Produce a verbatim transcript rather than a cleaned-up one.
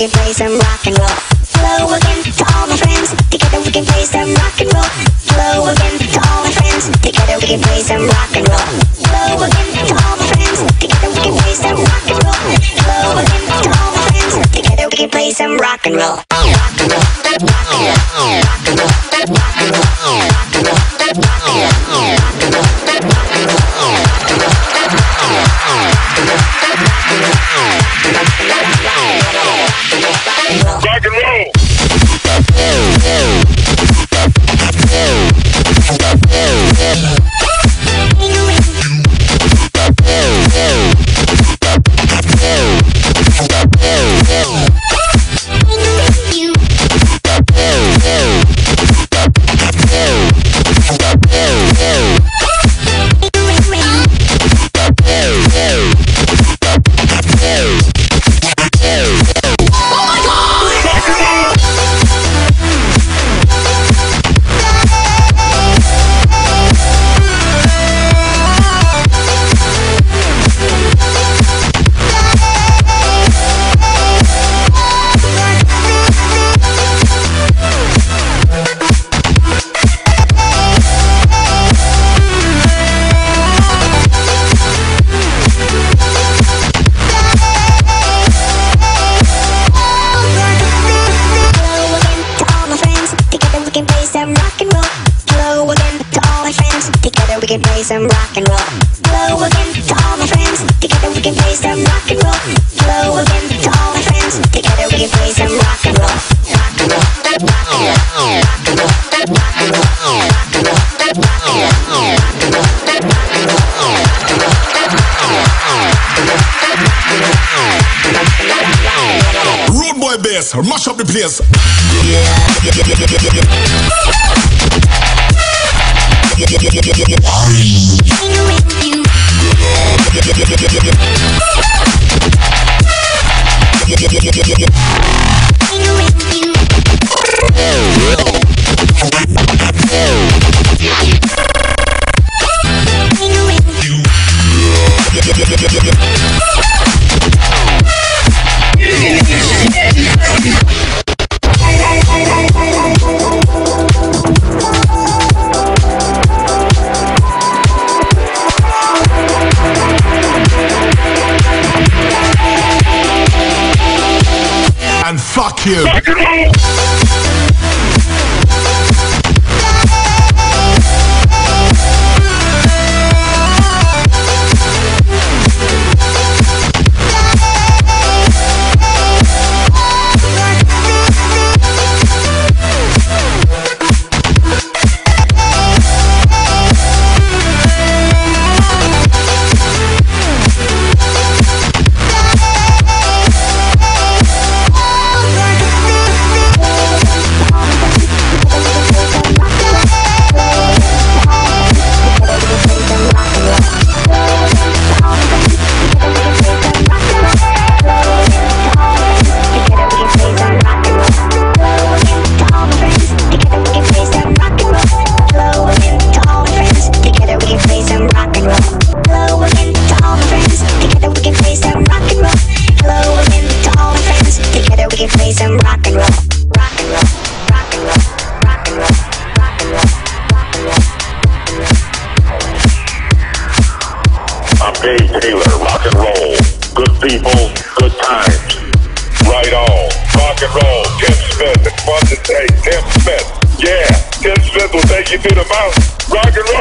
can play some rock and roll. Hello again to all my friends. Together we can play some rock and roll. Hello again to all my friends. Together we can play some rock and roll. Hello again to all my friends. Together we can play some rock and roll. Hello again to all my friends. Together we can play some rock and roll. Rock and roll. Rock and roll. Rock and roll. Rock and roll. Rock and roll. Rock and roll. Rock and roll. We can play some rock and roll. Hello again to all my friends. Together we can play some rock and roll. Hello again to all my friends. Together we can play some rock and roll. Rock and roll. Rock and roll. Rock and roll. Rock and roll. Rock and roll. Rock and roll. Rock and roll. Road boy bass, mash up the place. And fuck you. Dave Taylor, rock and roll. Good people, good times. Right on. Rock and roll. Tim Smith. It's fun to say Tim Smith. Yeah, Tim Smith will take you to the mountain. Rock and roll.